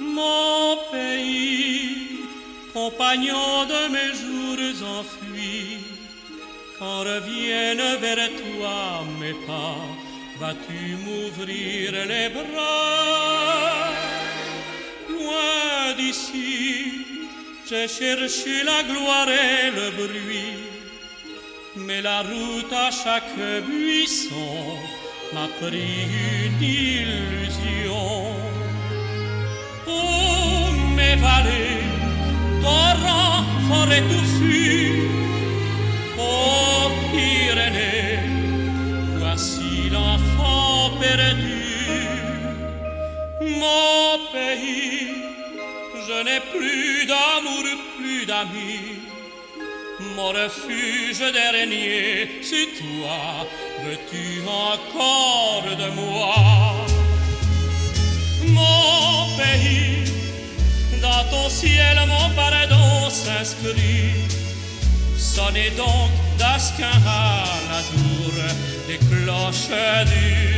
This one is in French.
Mon pays, compagnon de mes jours enfuis, quand reviennent vers toi mes pas, vas-tu m'ouvrir les bras? Loin d'ici, j'ai cherché la gloire et le bruit, mais la route à chaque buisson m'a pris une illusion. Oh, mes vallées, torrents, forêts touffues, oh, Pyrénées, voici l'enfant perdu. Mon pays, je n'ai plus d'amour, plus d'amis. Mon refuge dernier, c'est toi, veux-tu encore de moi? Mon pays, dans ton ciel mon pardon s'inscrit. Sonnez donc d'Asquin à la tour des cloches du